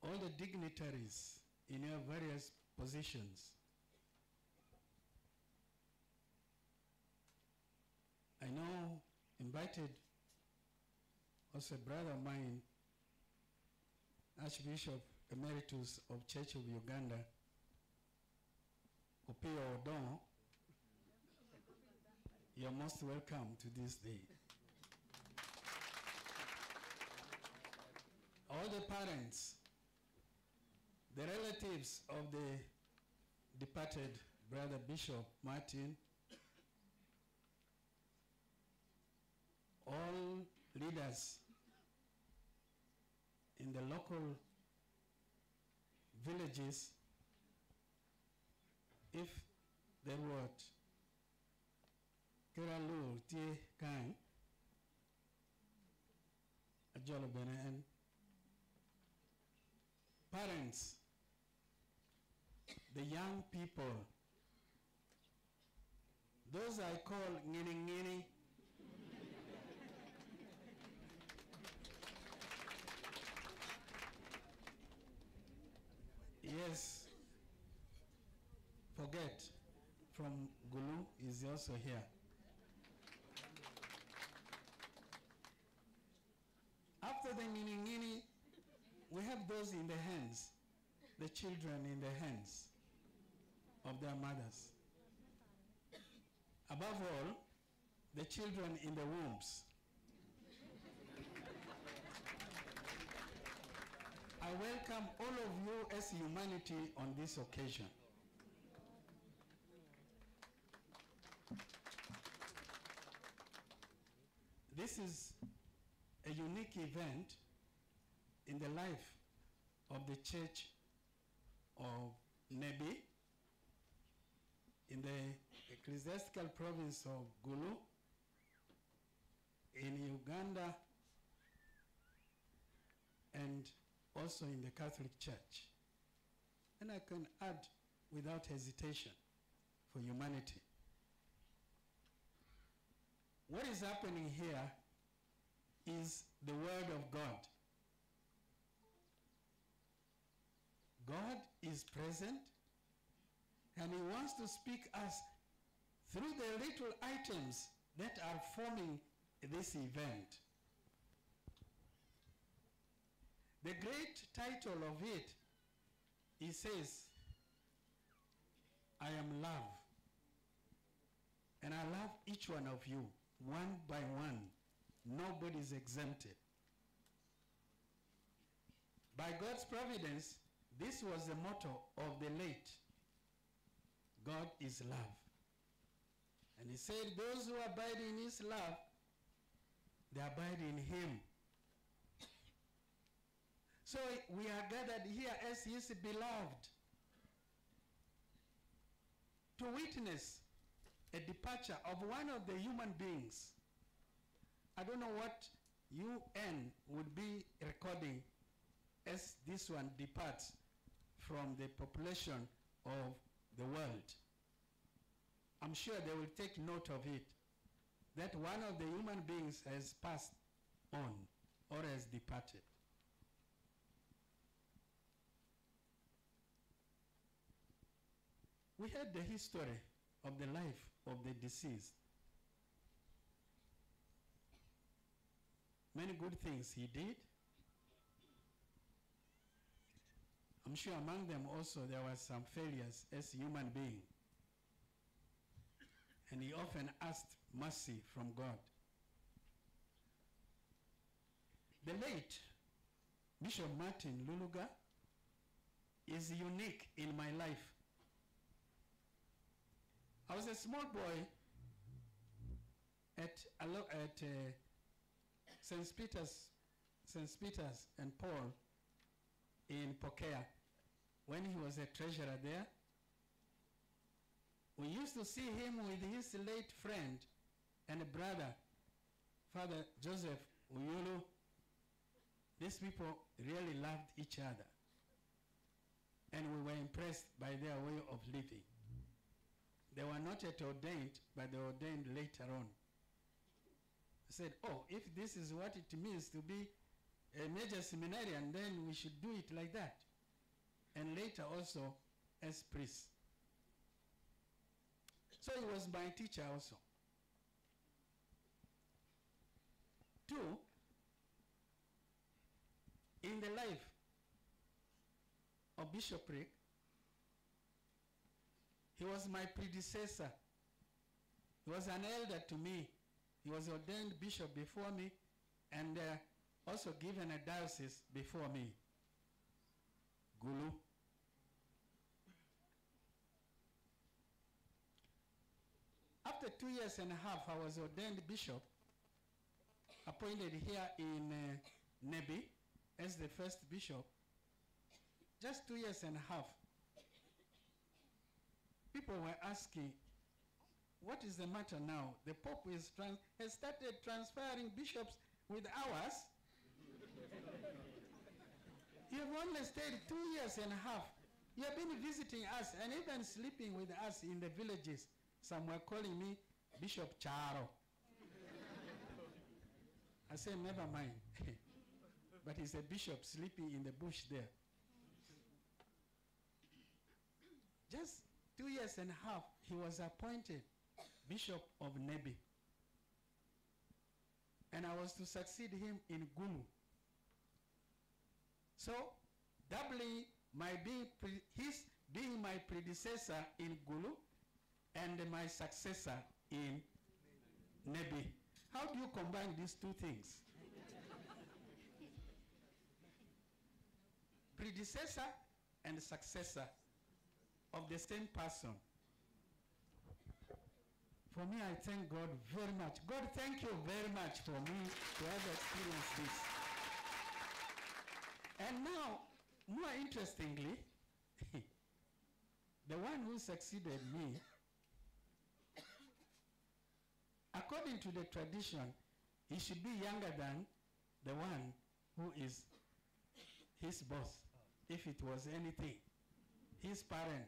all the dignitaries in your various positions. I know invited also a brother of mine, Archbishop Emeritus of Church of Uganda, Opio Odon. You're most welcome to this day. All the parents, the relatives of the departed Brother Bishop Martin, all leaders in the local villages, if there were Keralu Tie Kang, Ajolo Benan, parents, the young people, those I call Ngini Ngini, yes, forget, from Gulu is also here. After the Ngini Ngini, we have those in the hands, the children in the hands of their mothers. Above all, the children in the wombs. I welcome all of you as humanity on this occasion. This is a unique event in the life of the Church of Nebi in the ecclesiastical province of Gulu in Uganda and also in the Catholic Church. And I can add without hesitation, for humanity. What is happening here is the Word of God. God is present and He wants to speak us through the little items that are forming this event. The great title of it, he says, I am love. And I love each one of you, one by one. Nobody is exempted. By God's providence, this was the motto of the late. God is love. And he said, those who abide in his love, they abide in him. So we are gathered here as his beloved to witness a departure of one of the human beings. I don't know what UN would be recording as this one departs from the population of the world. I'm sure they will take note of it, that one of the human beings has passed on or has departed. We had the history of the life of the deceased. Many good things he did. I'm sure among them also there were some failures as a human being. And he often asked mercy from God. The late Bishop Martin Luluga is unique in my life. I was a small boy at St. Peter's and Paul in Pokea when he was a treasurer there. We used to see him with his late friend and brother, Father Joseph Uyulu. These people really loved each other. And we were impressed by their way of living. They were not yet ordained, but they were ordained later on. I said, oh, if this is what it means to be a major seminary, and then we should do it like that. And later also as priest. So he was my teacher also. 2, in the life of Bishop Rick, he was my predecessor. He was an elder to me. He was ordained bishop before me and also given a diocese before me. Gulu. After 2 years and a half, I was ordained bishop, appointed here in Nebi as the first bishop. Just 2 years and a half. People were asking, what is the matter now? The Pope has started transferring bishops with hours. You have only stayed 2 years and a half. You have been visiting us and even sleeping with us in the villages. Some were calling me Bishop Charo. I said, never mind. But he's a bishop sleeping in the bush there. Just 2 years and a half, he was appointed Bishop of Nebi. And I was to succeed him in Gulu. So, doubling his being my predecessor in Gulu and my successor in Nebi. How do you combine these two things? Predecessor and successor of the same person. For me, I thank God very much. God, thank you very much for me to have experienced this. And now, more interestingly, the one who succeeded me, according to the tradition, he should be younger than the one who is his boss, if it was anything, his parent.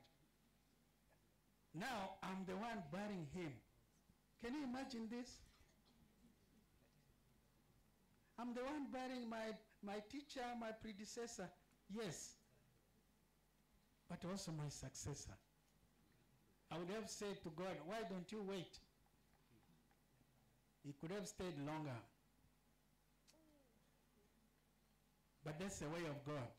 Now, I'm the one bearing him. Can you imagine this? I'm the one bearing my teacher, my predecessor, yes, but also my successor. I would have said to God, why don't you wait? He could have stayed longer. But that's the way of God.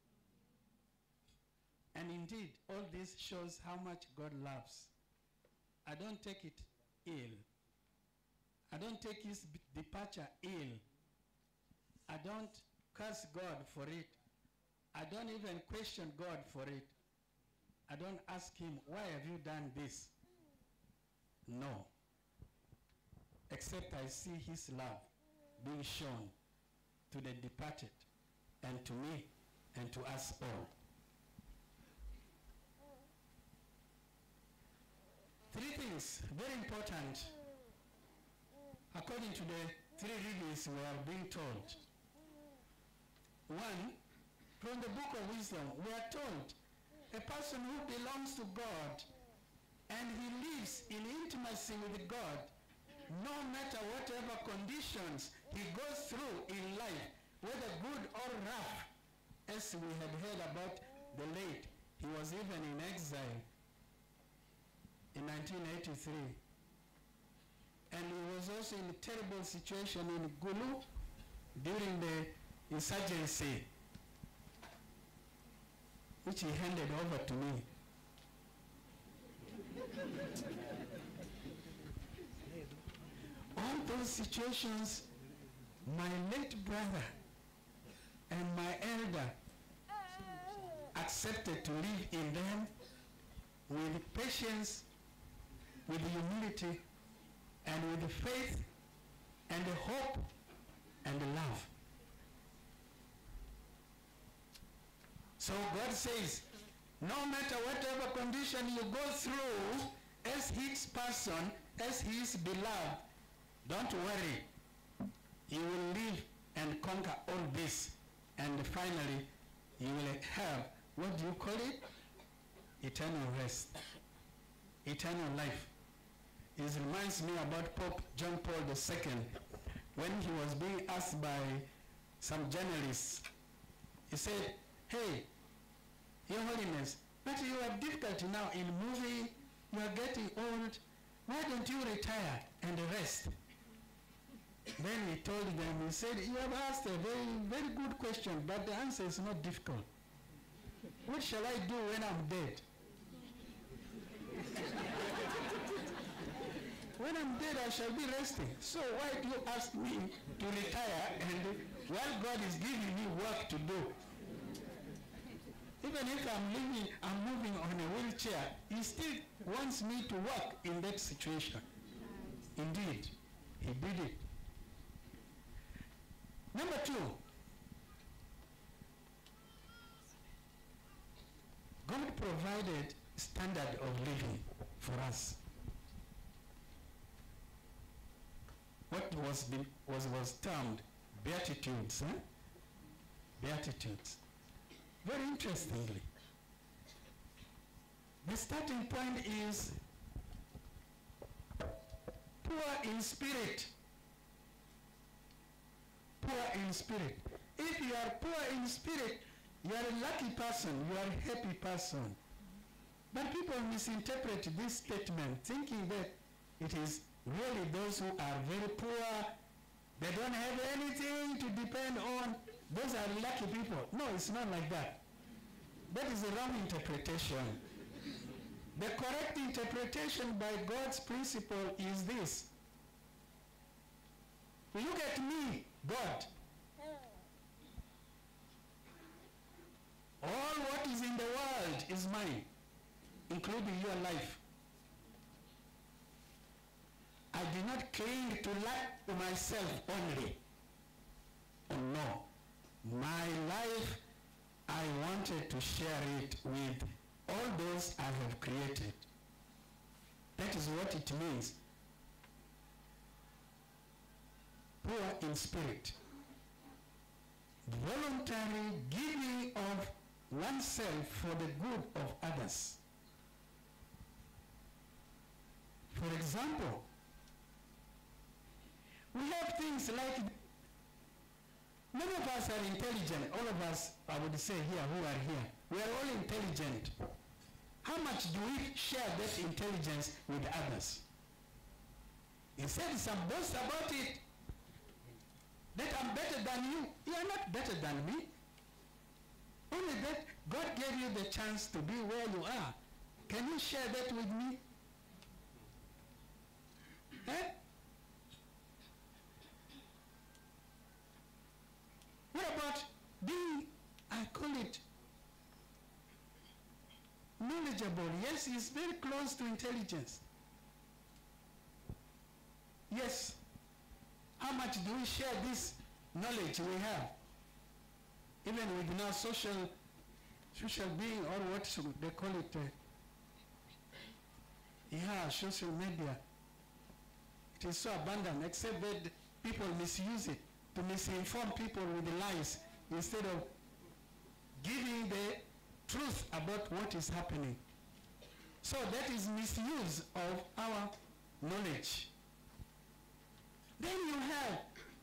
And indeed, all this shows how much God loves. I don't take it ill. I don't take his departure ill. I don't curse God for it. I don't even question God for it. I don't ask him, why have you done this? No. Except I see his love being shown to the departed and to me and to us all. 3 things, very important, according to the 3 readings we are being told. 1, from the book of wisdom, we are told a person who belongs to God and he lives in intimacy with God, no matter whatever conditions he goes through in life, whether good or rough, as we had heard about the late, he was even in exile in 1983. And he was also in a terrible situation in Gulu during the insurgency, which he handed over to me. All those situations, my late brother and my elder accepted to live in them with patience, with humility, and with faith, and hope, and love. So God says, no matter whatever condition you go through, as his person, as his beloved, don't worry. You will live and conquer all this. And finally, you will have, what do you call it? Eternal rest. Eternal life. It reminds me about Pope John Paul II when he was being asked by some journalists. He said, hey, Your Holiness, but you are difficult now in moving, you are getting old, why don't you retire and rest? Then he told them, he said, you have asked a very, very good question, but the answer is not difficult. What shall I do when I'm dead? When I'm dead, I shall be resting. So why do you ask me to retire and while God is giving me work to do? Even if I'm moving on a wheelchair, he still wants me to work in that situation. Indeed, he did it. Number 2, God provided standard of living for us. What was termed beatitudes, Beatitudes. Very interestingly, the starting point is poor in spirit. Poor in spirit. If you are poor in spirit, you are a lucky person, you are a happy person. But people misinterpret this statement, thinking that it is really those who are very poor, they don't have anything to depend on, those are lucky people. No, it's not like that. That is a wrong interpretation. The correct interpretation by God's principle is this. Look at me, God. All what is in the world is mine, including your life. I do not cling to life to myself only. Oh no. My life, I wanted to share it with all those I have created. That is what it means. Poor in spirit. Voluntary giving of oneself for the good of others. For example, we have things like, none of us are intelligent. All of us, I would say here, who are here, we are all intelligent. How much do we share that intelligence with others? Instead, some boast about it, that I'm better than you. You are not better than me. Only that God gave you the chance to be where you are. Can you share that with me? Eh? What about being, I call it, knowledgeable? Yes, it's very close to intelligence. Yes. How much do we share this knowledge we have? Even with now social being, or what should they call it? Social media. It is so abundant, except that people misuse it to misinform people with lies instead of giving the truth about what is happening. So that is misuse of our knowledge. Then you have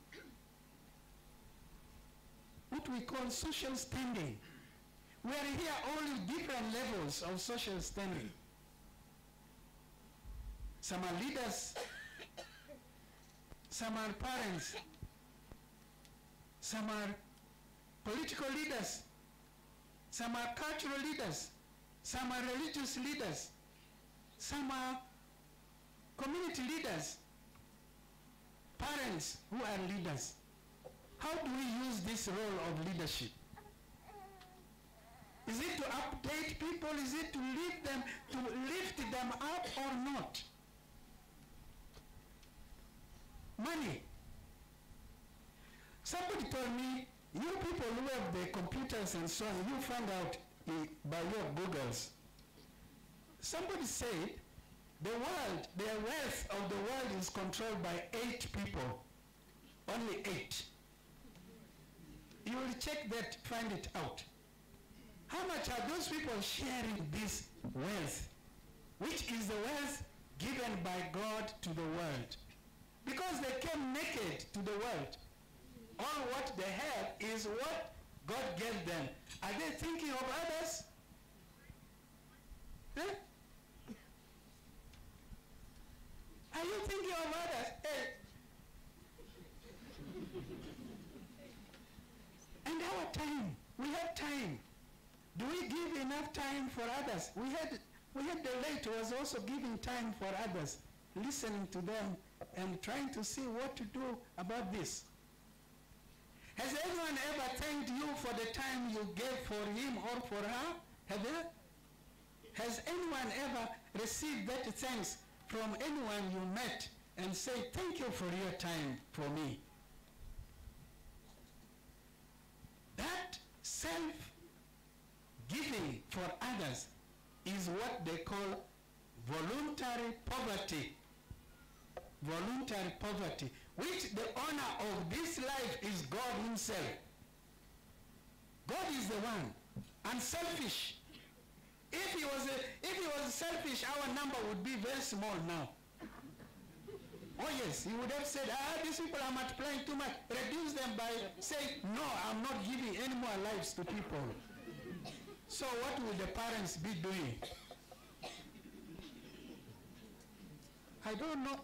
what we call social standing. We are here all in different levels of social standing. Some are leaders, some are parents, some are political leaders, some are cultural leaders, some are religious leaders, some are community leaders, parents who are leaders. How do we use this role of leadership? Is it to update people? Is it to lift them up or not? Money. Somebody told me, you people who have the computers and so on, you find out by your Googles. Somebody said the wealth of the world is controlled by 8 people. Only 8. You will check that, find it out. How much are those people sharing this wealth, which is the wealth given by God to the world? Because they came naked to the world. All what they have is what God gave them. Are they thinking of others? Huh? Are you thinking of others? Hey. And our time, we have time. Do we give enough time for others? We had the late was also giving time for others, listening to them and trying to see what to do about this. Has anyone ever thanked you for the time you gave for him or for her? Have you? Has anyone ever received that thanks from anyone you met and say, thank you for your time for me? That self-giving for others is what they call voluntary poverty. Voluntary poverty, which the owner of this life is God himself. God is the one, unselfish. If he was selfish, our number would be very small now. Oh yes, he would have said, these people are multiplying too much. Reduce them by saying, no, I'm not giving any more lives to people. So what will the parents be doing? I don't know.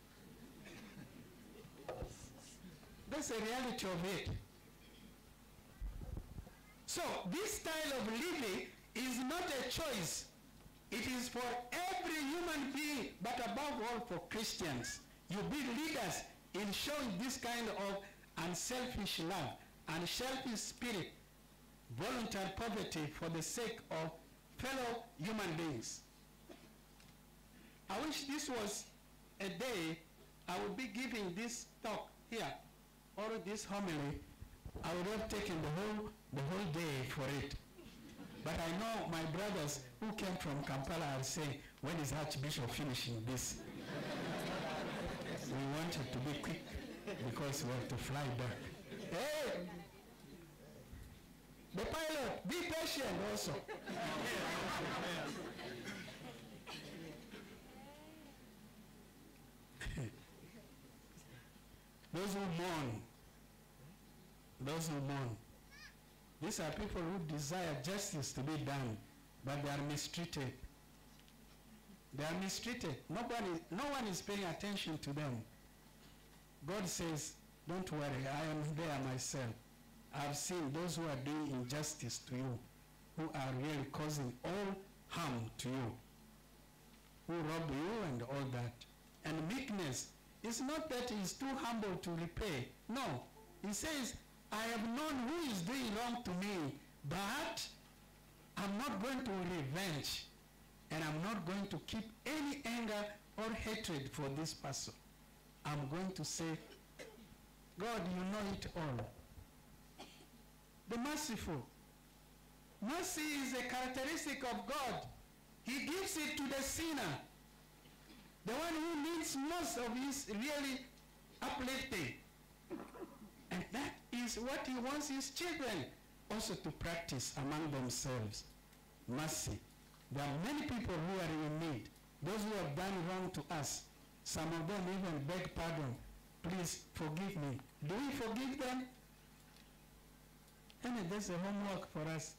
That's the reality of it. So this style of living is not a choice. It is for every human being, but above all for Christians. You be leaders in showing this kind of unselfish love, unselfish spirit, voluntary poverty for the sake of fellow human beings. I wish this was a day I would be giving this talk here, or this homily. I would have taken the whole day for it. But I know my brothers who came from Kampala are saying, when is Archbishop finishing this? We want it to be quick because we have to fly back. Hey! The pilot, be patient also. Those who mourn, these are people who desire justice to be done, but they are mistreated. They are mistreated. No one is paying attention to them. God says, don't worry, I am there myself. I've seen those who are doing injustice to you, who are really causing all harm to you, who rob you and all that. And meekness is not that he is too humble to repay. No. He says, I have known who is doing wrong to me, but I'm not going to revenge, and I'm not going to keep any anger or hatred for this person. I'm going to say, God, you know it all. The merciful. Mercy is a characteristic of God. He gives it to the sinner, the one who needs most of his really uplifting. And that is what he wants his children also to practice among themselves. Mercy. There are many people who are in need. Those who have done wrong to us. Some of them even beg pardon. Please forgive me. Do we forgive them? And that's a homework for us.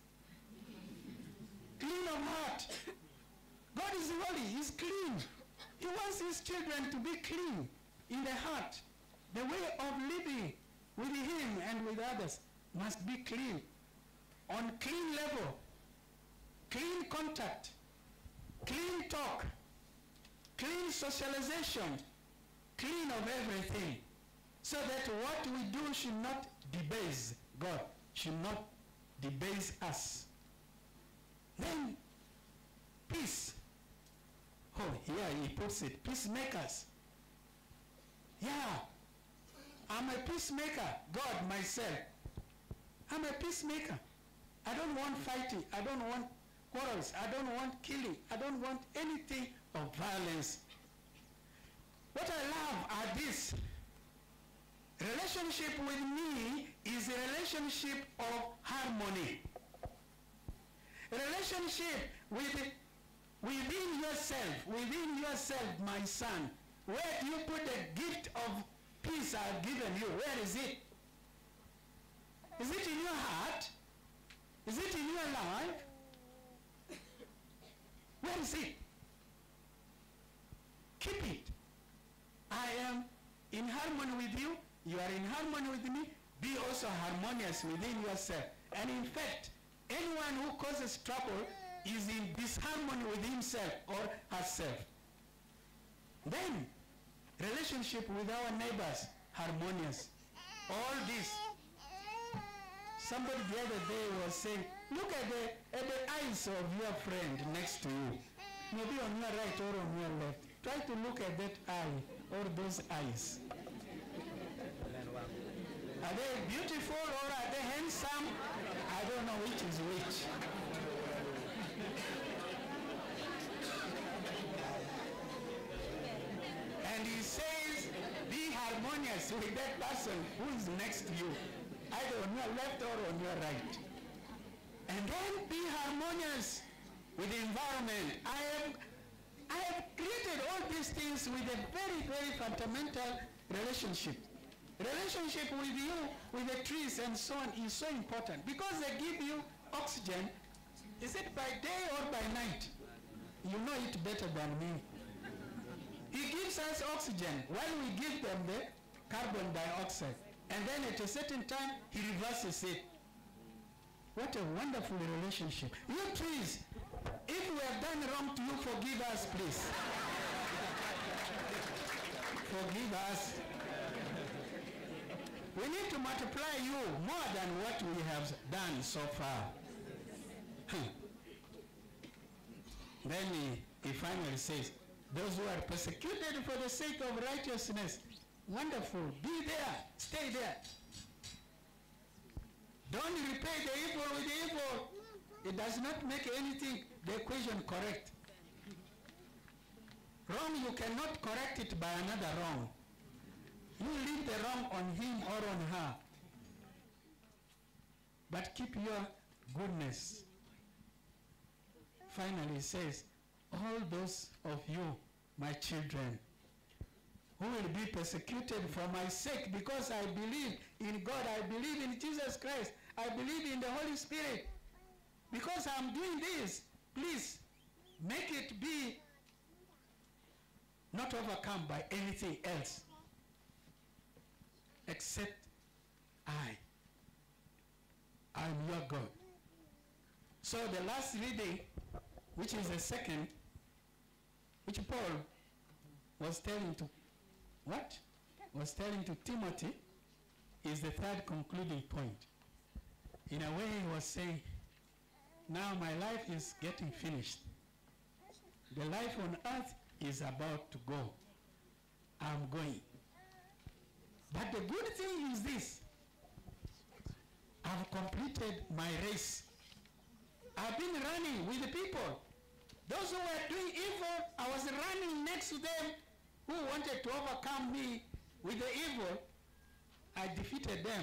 Clean of heart. God is holy. He's clean. He wants his children to be clean in the heart. The way of living with him and with others must be clean. On clean level. Clean contact. Clean talk. Clean socialization. Clean of everything. So that what we do should not debase God. Should not debase us. Then, peace. Oh, here he puts it. Peacemakers. Yeah. I'm a peacemaker. God, myself. I'm a peacemaker. I don't want fighting. I don't want quarrels. I don't want killing. I don't want anything of violence. What I love are this. Relationship with me is a relationship of harmony. A relationship within yourself, my son. Where do you put the gift of peace I've given you? Where is it? Is it in your heart? Is it in your life? Where is it? Keep it. I am in harmony with you. You are in harmony with me. Be also harmonious within yourself. And in fact, anyone who causes trouble is in disharmony with himself or herself. Then, relationship with our neighbors, harmonious. All this. Somebody the other day was saying, look at the eyes of your friend next to you. Maybe on your right or on your left. Try to look at that eye or those eyes. Are they beautiful or are they handsome? I don't know which is which. And he says, be harmonious with that person who is next to you, either on your left or on your right. And then be harmonious with the environment. I have created all these things with a very, very fundamental relationship. Relationship with you, with the trees and so on is so important because they give you oxygen. Is it by day or by night? You know it better than me. He gives us oxygen while we give them the carbon dioxide. And then at a certain time, he reverses it. What a wonderful relationship. You trees, if we have done wrong to you, forgive us, please. Forgive us. We need to multiply you more than what we have done so far. Then he finally says, those who are persecuted for the sake of righteousness, wonderful, be there, stay there. Don't repay the evil with the evil. It does not make anything, the equation correct. Wrong, you cannot correct it by another wrong. You leave the wrong on him or on her. But keep your goodness. Finally, he says, all those of you, my children, who will be persecuted for my sake because I believe in God, I believe in Jesus Christ, I believe in the Holy Spirit. Because I'm doing this, please make it be not overcome by anything else except I am your God. So the last reading, which is the second, which Paul was telling to what? Was telling to Timothy, is the third concluding point. In a way, he was saying, now my life is getting finished. The life on earth is about to go. I'm going. But the good thing is this. I've completed my race. I've been running with the people. Those who were doing evil, I was running next to them who wanted to overcome me with the evil. I defeated them.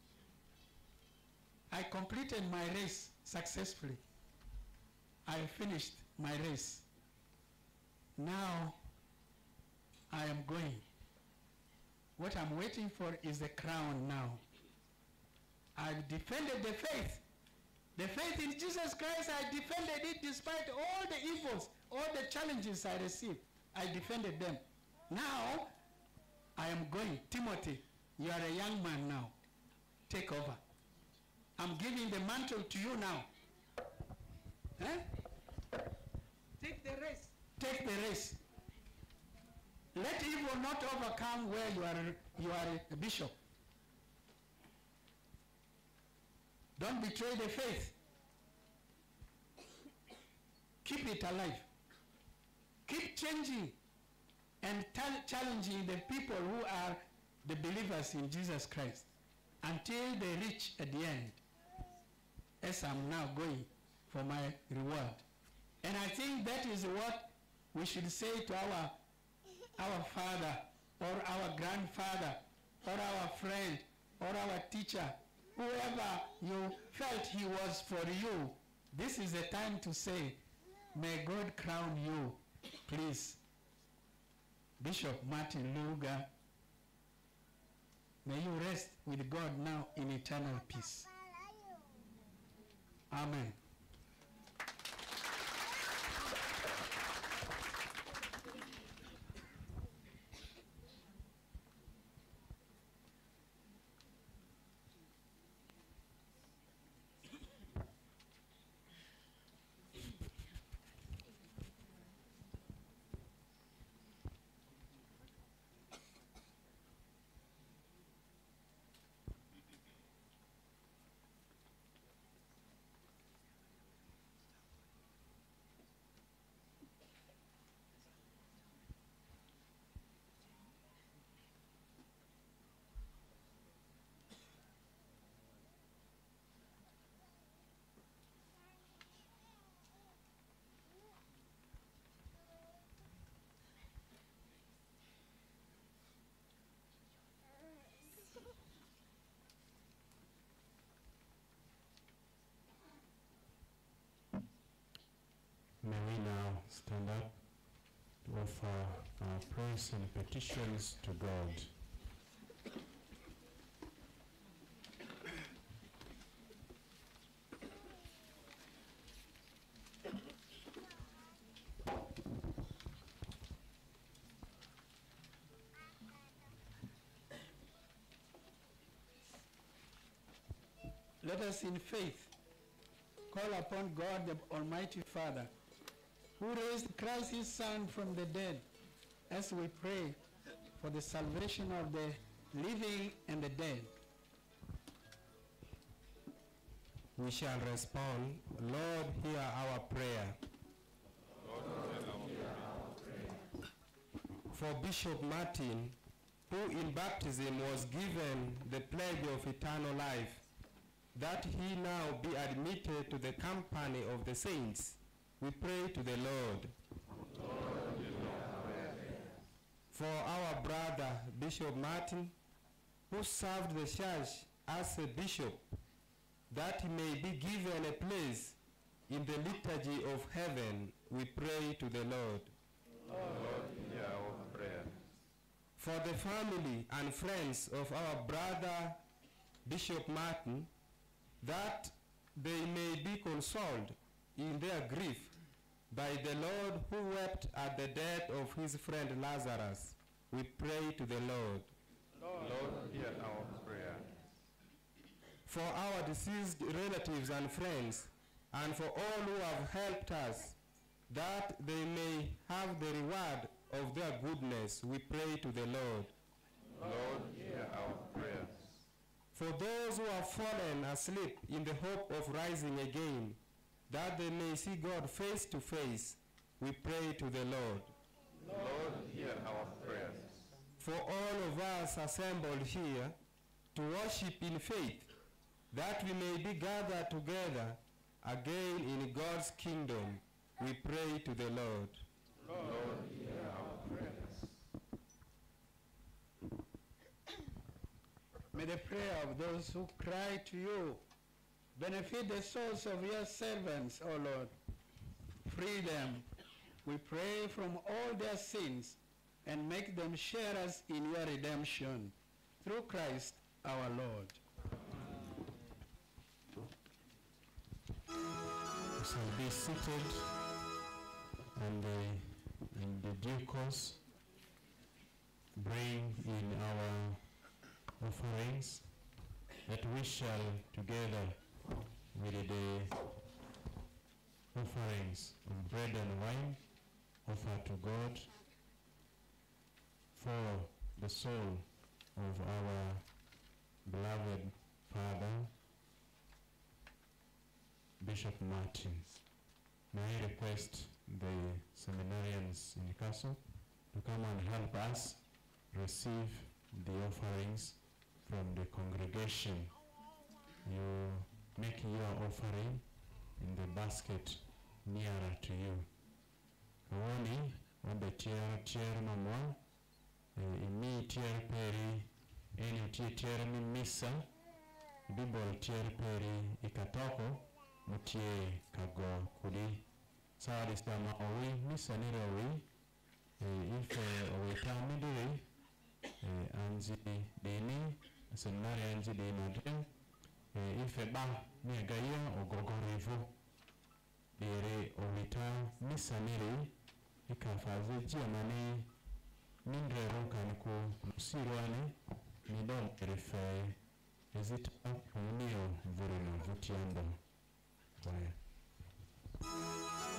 I completed my race successfully. I finished my race. Now I am going. What I'm waiting for is the crown now. I've defended the faith. The faith in Jesus Christ, I defended it despite all the evils, all the challenges I received. I defended them. Now, I am going. Timothy, you are a young man now. Take over. I'm giving the mantle to you now. Take the race. Take the race. Let evil not overcome where you are a bishop. Don't betray the faith. Keep it alive. Keep changing and challenging the people who are the believers in Jesus Christ until they reach at the end, as I'm now going for my reward. And I think that is what we should say to our father or our grandfather or our friend or our teacher, whoever you felt he was for you. This is the time to say, may God crown you, please. Bishop Martin Luga, May you rest with God now in eternal peace. Amen. May we now stand up to offer our prayers and petitions to God. Let us in faith call upon God the Almighty Father, who raised Christ his Son from the dead, as we pray for the salvation of the living and the dead. We shall respond, Lord, hear our prayer. For Bishop Martin, who in baptism was given the pledge of eternal life, that he now be admitted to the company of the saints, we pray to the Lord. For our brother Bishop Martin, who served the church as a bishop, that he may be given a place in the liturgy of heaven, we pray to the Lord. Lord, hear our prayer. For the family and friends of our brother Bishop Martin, that they may be consoled in their grief by the Lord who wept at the death of his friend Lazarus, we pray to the Lord. Lord, hear our prayer. For our deceased relatives and friends, and for all who have helped us, that they may have the reward of their goodness, we pray to the Lord. Lord, hear our prayers. For those who have fallen asleep in the hope of rising again, that they may see God face to face, we pray to the Lord. Lord, hear our prayers. For all of us assembled here to worship in faith, that we may be gathered together again in God's kingdom, we pray to the Lord. Lord, hear our prayers. May the prayer of those who cry to you benefit the souls of your servants, O Lord. Free them, we pray, from all their sins, and make them sharers in your redemption. Through Christ our Lord. We shall be seated, and the deacons bring in our offerings that we shall together with the offerings of bread and wine offer to God for the soul of our beloved Father Bishop Martin. May I request the seminarians in Castle to come and help us receive the offerings from the congregation. You make your offering in the basket nearer to you. Kawani wambe tiara mamwa imi tiara peri eni tiara mi misa bibol tiara peri ikatoko mutie kago kudi sawa sama owi misa nire owi ife owi tamidiri anzi dini seminari yanji de nadre ife ba ni gaya ogogorivo ere ovita misaniri ikafaze jiamani mindrero kaniko musirwane midom erefe ezita unio vurino vutiando. Bye.